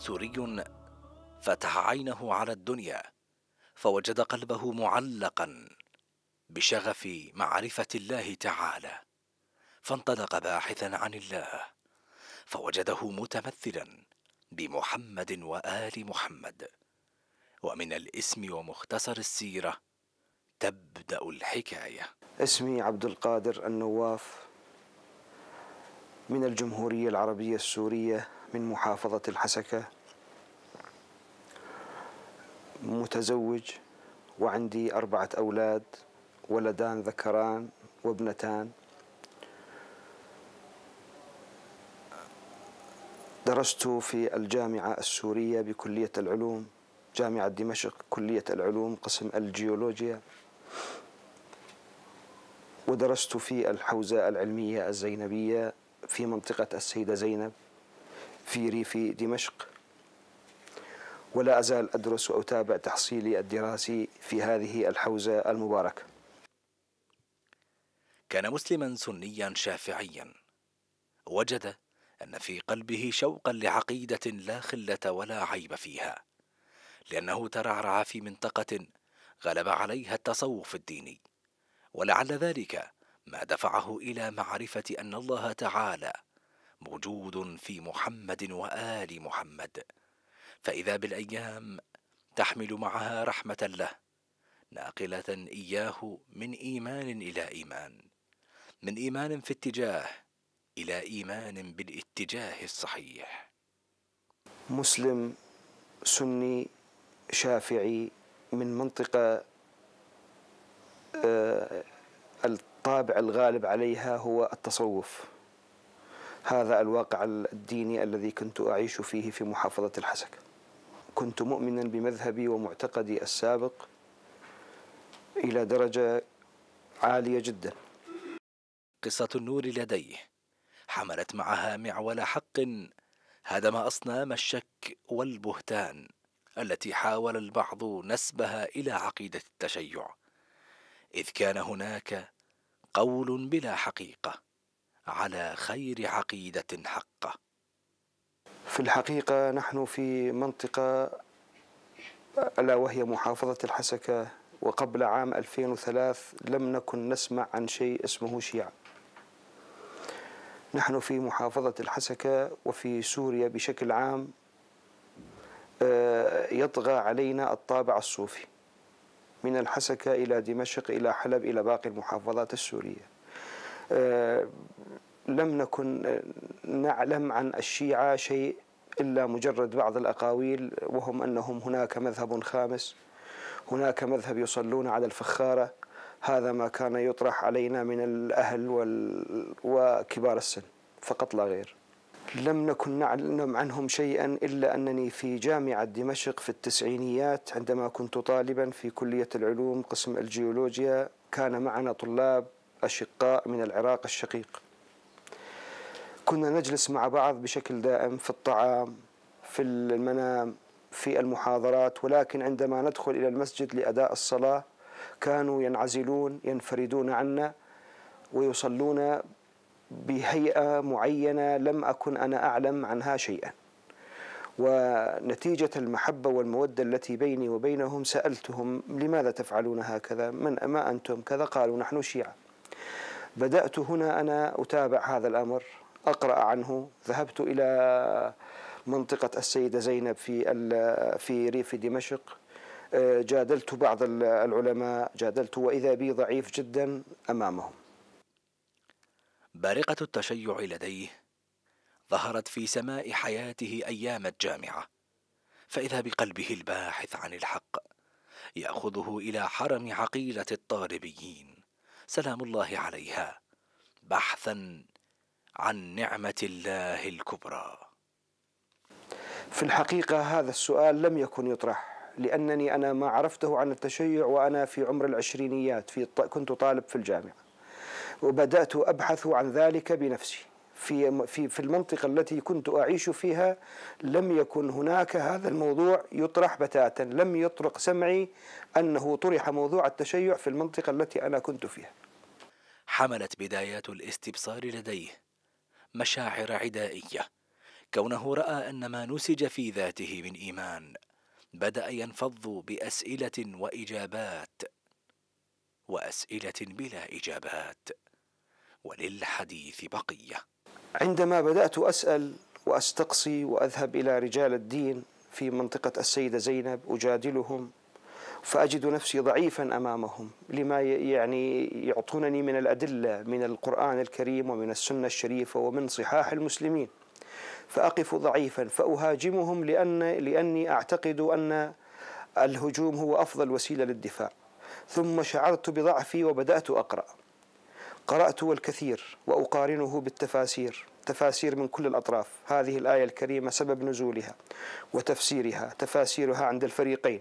سوري فتح عينه على الدنيا فوجد قلبه معلقا بشغف معرفة الله تعالى، فانطلق باحثا عن الله فوجده متمثلا بمحمد وآل محمد. ومن الاسم ومختصر السيرة تبدأ الحكاية. اسمي عبد القادر النواف، من الجمهورية العربية السورية، من محافظة الحسكة، متزوج وعندي 4 أولاد، ولدان ذكران وابنتان. درست في الجامعة السورية بكلية العلوم، جامعة دمشق، كلية العلوم، قسم الجيولوجيا. ودرست في الحوزة العلمية الزينبية في منطقة السيدة زينب في ريف دمشق، ولا أزال أدرس وأتابع تحصيلي الدراسي في هذه الحوزة المباركة. كان مسلما سنيا شافعيا، وجد أن في قلبه شوقا لعقيدة لا خلة ولا عيب فيها، لأنه ترعرع في منطقة غلب عليها التصوف الديني، ولعل ذلك ما دفعه إلى معرفة أن الله تعالى موجود في محمد وآل محمد. فإذا بالأيام تحمل معها رحمة له، ناقلة إياه من إيمان إلى إيمان، من إيمان في اتجاه إلى إيمان بالاتجاه الصحيح. مسلم سني شافعي من منطقة الطابع الغالب عليها هو التصوف. هذا الواقع الديني الذي كنت أعيش فيه في محافظة الحسكة. كنت مؤمنا بمذهبي ومعتقدي السابق إلى درجة عالية جدا. قصة النور لديه حملت معها معول حق هدم أصنام الشك والبهتان التي حاول البعض نسبها إلى عقيدة التشيع، إذ كان هناك قول بلا حقيقة على خير عقيدة حقة. في الحقيقة نحن في منطقة ألا وهي محافظة الحسكة، وقبل عام 2003 لم نكن نسمع عن شيء اسمه شيعة. نحن في محافظة الحسكة وفي سوريا بشكل عام يطغى علينا الطابع الصوفي، من الحسكة إلى دمشق إلى حلب إلى باقي المحافظات السورية. لم نكن نعلم عن الشيعة شيء إلا مجرد بعض الأقاويل، وهم أنهم هناك مذهب خامس، هناك مذهب يصلون على الفخارة. هذا ما كان يطرح علينا من الأهل وكبار السن فقط لا غير. لم نكن نعلم عنهم شيئا إلا أنني في جامعة دمشق في التسعينيات عندما كنت طالبا في كلية العلوم قسم الجيولوجيا، كان معنا طلاب أشقاء من العراق الشقيق. كنا نجلس مع بعض بشكل دائم في الطعام، في المنام، في المحاضرات، ولكن عندما ندخل إلى المسجد لأداء الصلاة كانوا ينعزلون، ينفردون عنا ويصلون بهيئة معينة لم أكن أنا أعلم عنها شيئا. ونتيجة المحبة والمودة التي بيني وبينهم سألتهم: لماذا تفعلون هكذا؟ ما أنتم كذا؟ قالوا: نحن شيعة. بدأت هنا أنا أتابع هذا الأمر، أقرأ عنه. ذهبت إلى منطقة السيدة زينب في ريف دمشق، جادلت بعض العلماء، وإذا بي ضعيف جدا أمامهم. بارقة التشيع لديه ظهرت في سماء حياته أيام الجامعة، فإذا بقلبه الباحث عن الحق يأخذه إلى حرم عقيلة الطالبيين سلام الله عليها، بحثا عن نعمة الله الكبرى. في الحقيقة هذا السؤال لم يكن يطرح، لأنني أنا ما عرفته عن التشيع وأنا في عمر العشرينيات، كنت طالب في الجامعة، وبدأت أبحث عن ذلك بنفسي. في المنطقة التي كنت أعيش فيها لم يكن هناك هذا الموضوع يطرح بتاتا، لم يطرق سمعي أنه طرح موضوع التشيع في المنطقة التي أنا كنت فيها. حملت بدايات الاستبصار لديه مشاعر عدائية، كونه رأى أن ما نسج في ذاته من إيمان بدأ ينفض بأسئلة وإجابات، وأسئلة بلا إجابات، وللحديث بقية. عندما بدأت أسأل وأستقصي وأذهب إلى رجال الدين في منطقة السيدة زينب أجادلهم، فأجد نفسي ضعيفا أمامهم لما يعني يعطونني من الأدلة من القرآن الكريم ومن السنة الشريفة ومن صحاح المسلمين، فأقف ضعيفا فأهاجمهم لأني أعتقد أن الهجوم هو أفضل وسيلة للدفاع. ثم شعرت بضعفي وبدأت قرأت الكثير وأقارنه بالتفاسير، تفاسير من كل الأطراف، هذه الآية الكريمة سبب نزولها وتفسيرها، تفاسيرها عند الفريقين،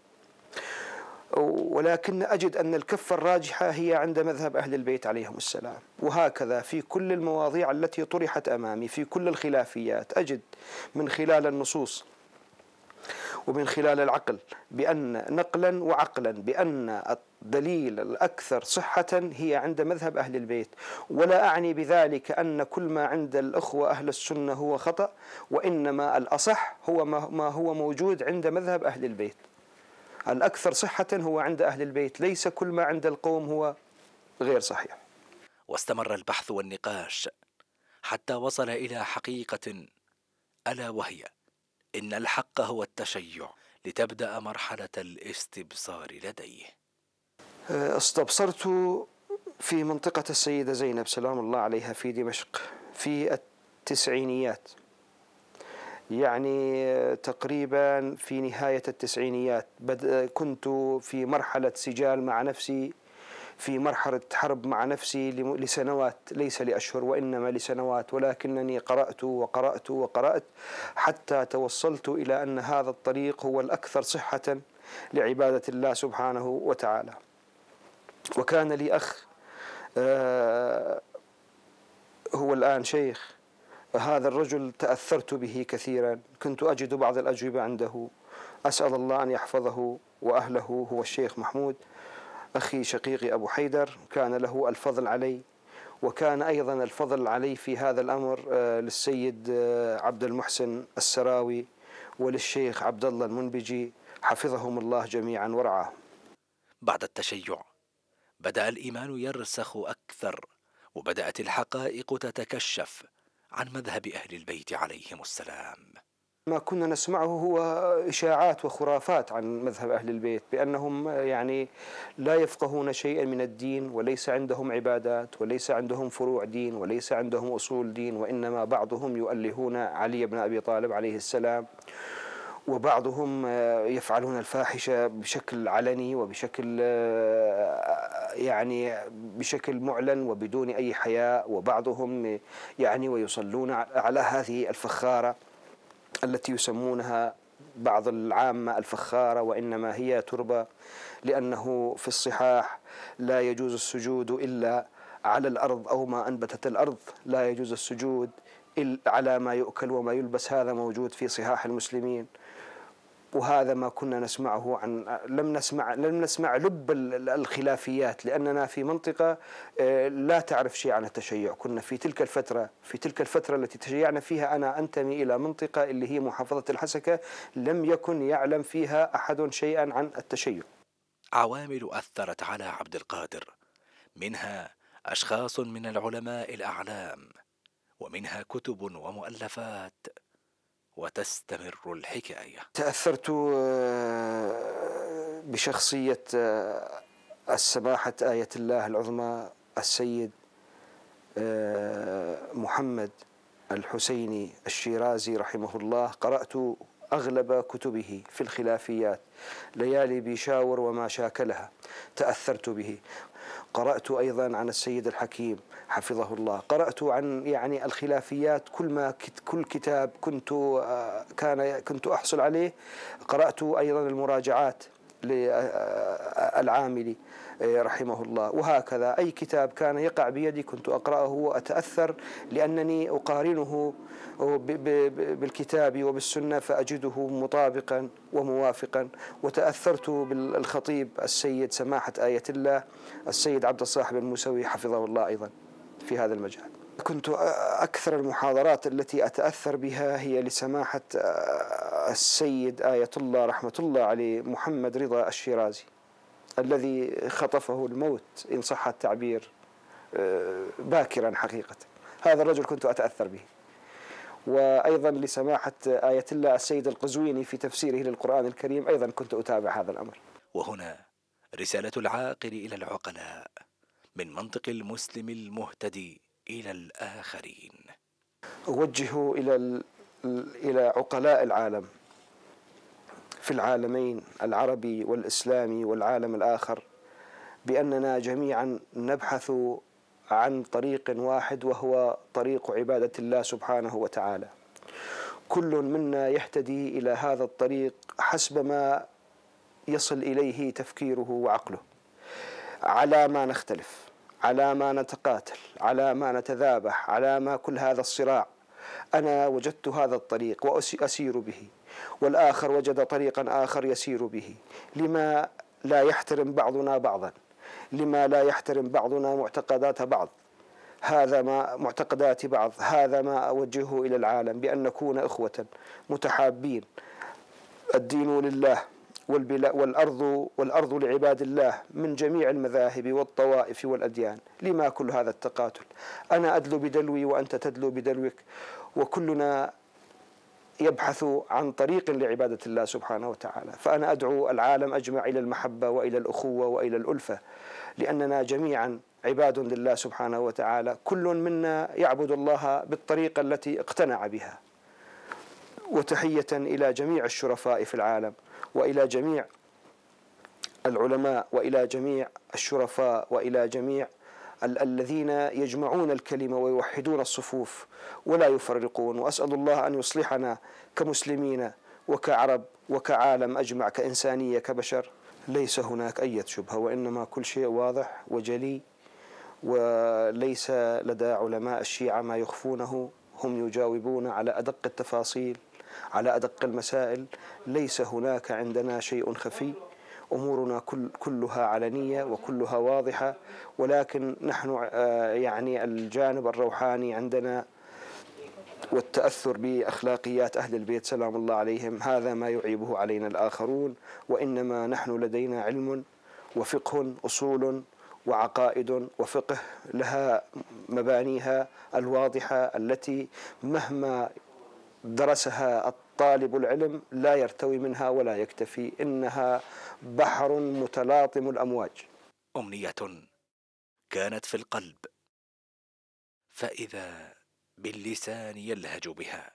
ولكن أجد أن الكفة الراجحة هي عند مذهب أهل البيت عليهم السلام. وهكذا في كل المواضيع التي طرحت أمامي في كل الخلافيات أجد من خلال النصوص ومن خلال العقل بأن نقلا وعقلا بأن الدليل الأكثر صحة هي عند مذهب أهل البيت. ولا أعني بذلك أن كل ما عند الأخوة أهل السنة هو خطأ، وإنما الأصح هو ما هو موجود عند مذهب أهل البيت. الأكثر صحة هو عند أهل البيت، ليس كل ما عند القوم هو غير صحيح. واستمر البحث والنقاش حتى وصل إلى حقيقة، ألا وهي إن الحق هو التشيع، لتبدأ مرحلة الاستبصار لديه. استبصرت في منطقة السيدة زينب سلام الله عليها في دمشق في التسعينيات، يعني تقريبا في نهاية التسعينيات. كنت في مرحلة سجال مع نفسي، في مرحلة حرب مع نفسي لسنوات، ليس لأشهر وإنما لسنوات، ولكنني قرأت وقرأت وقرأت حتى توصلت إلى أن هذا الطريق هو الأكثر صحة لعبادة الله سبحانه وتعالى. وكان لي أخ هو الآن شيخ، هذا الرجل تأثرت به كثيرا، كنت أجد بعض الأجوبة عنده، أسأل الله أن يحفظه وأهله. هو الشيخ محمود أخي شقيقي أبو حيدر، كان له الفضل علي، وكان أيضا الفضل علي في هذا الأمر للسيد عبد المحسن السراوي وللشيخ عبد الله المنبجي، حفظهم الله جميعا ورعاهم. بعد التشيع بدأ الإيمان يرسخ أكثر، وبدأت الحقائق تتكشف عن مذهب أهل البيت عليهم السلام. ما كنا نسمعه هو إشاعات وخرافات عن مذهب أهل البيت، بأنهم يعني لا يفقهون شيئا من الدين، وليس عندهم عبادات، وليس عندهم فروع دين، وليس عندهم أصول دين، وإنما بعضهم يؤلهون علي بن أبي طالب عليه السلام، وبعضهم يفعلون الفاحشة بشكل علني وبشكل يعني بشكل معلن وبدون أي حياء، وبعضهم يعني ويصلون على هذه الفخارة التي يسمونها بعض العامة الفخارة، وإنما هي تربة، لأنه في الصحاح لا يجوز السجود إلا على الأرض أو ما أنبتت الأرض، لا يجوز السجود إلا على ما يؤكل وما يلبس، هذا موجود في صحاح المسلمين. وهذا ما كنا نسمعه عن لم نسمع لب الخلافيات، لأننا في منطقة لا تعرف شيء عن التشيع. كنا في تلك الفترة التي تشيعنا فيها، أنا أنتمي إلى منطقة اللي هي محافظة الحسكة، لم يكن يعلم فيها أحد شيئا عن التشيع. عوامل أثرت على عبد القادر، منها أشخاص من العلماء الأعلام، ومنها كتب ومؤلفات، وتستمر الحكاية. تأثرت بشخصية السماحة آية الله العظمى السيد محمد الحسيني الشيرازي رحمه الله. قرأت أغلب كتبه في الخلافيات، ليالي بيشاور وما شاكلها، تأثرت به. قرأت أيضا عن السيد الحكيم حفظه الله، قرأت عن يعني الخلافيات، كل كتاب كنت أحصل عليه. قرأت أيضا المراجعات للعاملي رحمه الله، وهكذا أي كتاب كان يقع بيدي كنت أقرأه وأتأثر، لأنني أقارنه بالكتاب وبالسنة فأجده مطابقا وموافقا. وتأثرت بالخطيب السيد سماحة آية الله السيد عبد الصاحب الموسوي حفظه الله أيضا في هذا المجال. كنت أكثر المحاضرات التي أتأثر بها هي لسماحة السيد آية الله رحمة الله عليه محمد رضا الشيرازي، الذي خطفه الموت إن صح التعبير باكرا حقيقة. هذا الرجل كنت أتأثر به. وأيضا لسماحة آية الله السيد القزويني في تفسيره للقرآن الكريم أيضا كنت أتابع هذا الأمر. وهنا رسالة العاقل إلى العقلاء من منطق المسلم المهتدي إلى الآخرين. أوجه إلى عقلاء العالم في العالمين العربي والإسلامي والعالم الآخر بأننا جميعا نبحث عن طريق واحد، وهو طريق عبادة الله سبحانه وتعالى. كل منا يهتدي إلى هذا الطريق حسب ما يصل إليه تفكيره وعقله، على ما نختلف، على ما نتقاتل، على ما نتذابح، على ما كل هذا الصراع. أنا وجدت هذا الطريق وأسير به، والآخر وجد طريقا آخر يسير به. لما لا يحترم بعضنا بعضا؟ لما لا يحترم بعضنا معتقدات بعض؟ هذا ما معتقدات بعض، هذا ما أوجهه إلى العالم، بأن نكون إخوة متحابين. الدين لله والأرض لعباد الله من جميع المذاهب والطوائف والأديان. لما كل هذا التقاتل؟ أنا أدلو بدلوي وأنت تدلو بدلوك، وكلنا يبحث عن طريق لعبادة الله سبحانه وتعالى. فأنا أدعو العالم أجمع إلى المحبة وإلى الأخوة وإلى الألفة، لأننا جميعا عباد لله سبحانه وتعالى، كل منا يعبد الله بالطريقة التي اقتنع بها. وتحية إلى جميع الشرفاء في العالم، وإلى جميع العلماء، وإلى جميع الشرفاء، وإلى جميع الذين يجمعون الكلمة ويوحدون الصفوف ولا يفرقون. وأسأل الله أن يصلحنا كمسلمين وكعرب وكعالم أجمع، كإنسانية كبشر. ليس هناك أي شبهة، وإنما كل شيء واضح وجلي، وليس لدى علماء الشيعة ما يخفونه. هم يجاوبون على أدق التفاصيل، على أدق المسائل. ليس هناك عندنا شيء خفي، أمورنا كلها علنية وكلها واضحة. ولكن نحن يعني الجانب الروحاني عندنا والتأثر بأخلاقيات أهل البيت سلام الله عليهم، هذا ما يعيبه علينا الآخرون. وإنما نحن لدينا علم وفقه، أصول وعقائد وفقه لها مبانيها الواضحة، التي مهما درسها الطالب العلم لا يرتوي منها ولا يكتفي. إنها بحر متلاطم الأمواج. أمنية كانت في القلب، فإذا باللسان يلهج بها،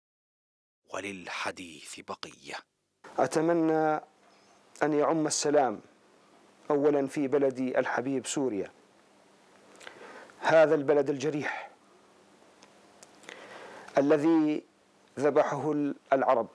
وللحديث بقية. أتمنى أن يعم السلام أولا في بلدي الحبيب سوريا، هذا البلد الجريح الذي ذبحه العرب،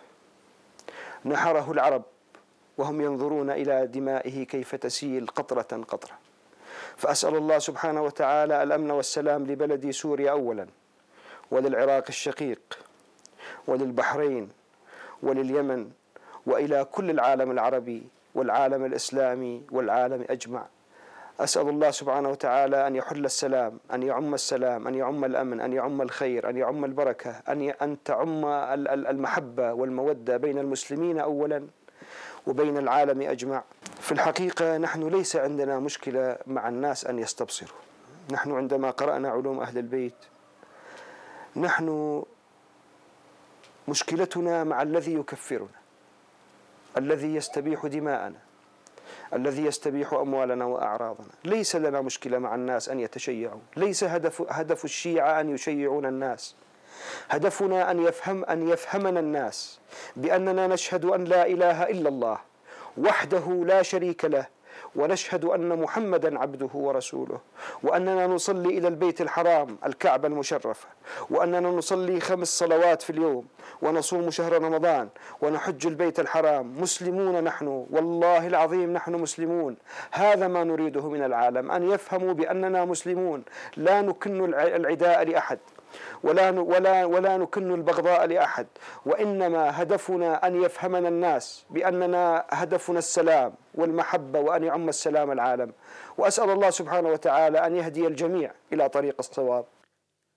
نحره العرب وهم ينظرون إلى دمائه كيف تسيل قطرة قطرة. فأسأل الله سبحانه وتعالى الأمن والسلام لبلدي سوريا أولا، وللعراق الشقيق، وللبحرين، ولليمن، وإلى كل العالم العربي والعالم الإسلامي والعالم أجمع. أسأل الله سبحانه وتعالى أن يحل السلام، أن يعم السلام، أن يعم الأمن، أن يعم الخير، أن يعم البركة، أن تعم المحبة والمودة بين المسلمين أولا وبين العالم أجمع. في الحقيقة نحن ليس عندنا مشكلة مع الناس أن يستبصروا. نحن عندما قرأنا علوم أهل البيت، نحن مشكلتنا مع الذي يكفرنا، الذي يستبيح دماءنا، الذي يستبيح أموالنا وأعراضنا. ليس لنا مشكلة مع الناس أن يتشيعوا، ليس هدف الشيعة أن يشيعون الناس. هدفنا أن يفهمنا الناس بأننا نشهد أن لا إله إلا الله وحده لا شريك له، ونشهد أن محمدا عبده ورسوله، وأننا نصلي إلى البيت الحرام الكعبة المشرفة، وأننا نصلي 5 صلوات في اليوم، ونصوم شهر رمضان، ونحج البيت الحرام. مسلمون نحن، والله العظيم نحن مسلمون. هذا ما نريده من العالم، أن يفهموا بأننا مسلمون، لا نكن العداء لأحد، ولا نكن البغضاء لأحد، وإنما هدفنا أن يفهمنا الناس بأننا هدفنا السلام والمحبة، وأن يعم السلام العالم. وأسأل الله سبحانه وتعالى أن يهدي الجميع إلى طريق الصواب.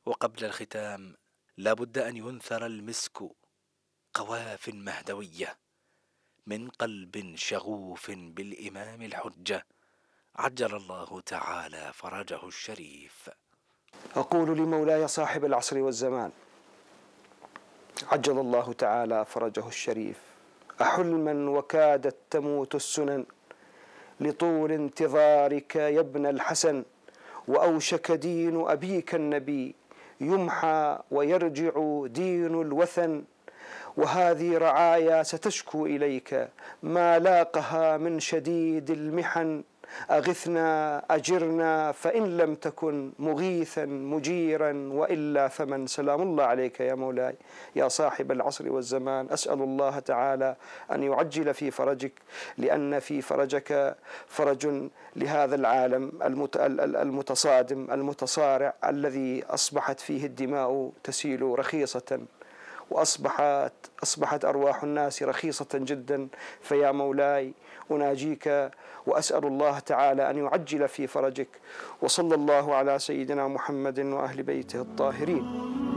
وقبل الختام لا بد أن ينثر المسك قواف مهدوية من قلب شغوف بالإمام الحجة عجل الله تعالى فرجه الشريف. أقول لمولاي صاحب العصر والزمان عجل الله تعالى فرجه الشريف: أحلما وكادت تموت السنن لطول انتظارك يا ابن الحسن، وأوشك دين أبيك النبي يمحى ويرجع دين الوثن، وهذه رعايا ستشكو إليك ما لاقها من شديد المحن، أغثنا أجرنا فإن لم تكن مغيثا مجيرا وإلا فمن. سلام الله عليك يا مولاي يا صاحب العصر والزمان. أسأل الله تعالى أن يعجل في فرجك، لأن في فرجك فرج لهذا العالم المتصادم المتصارع الذي أصبحت فيه الدماء تسيل رخيصة، وأصبحت أرواح الناس رخيصة جدا. فيا مولاي أناجيك وأسأل الله تعالى أن يعجل في فرجك، وصلى الله على سيدنا محمد وأهل بيته الطاهرين.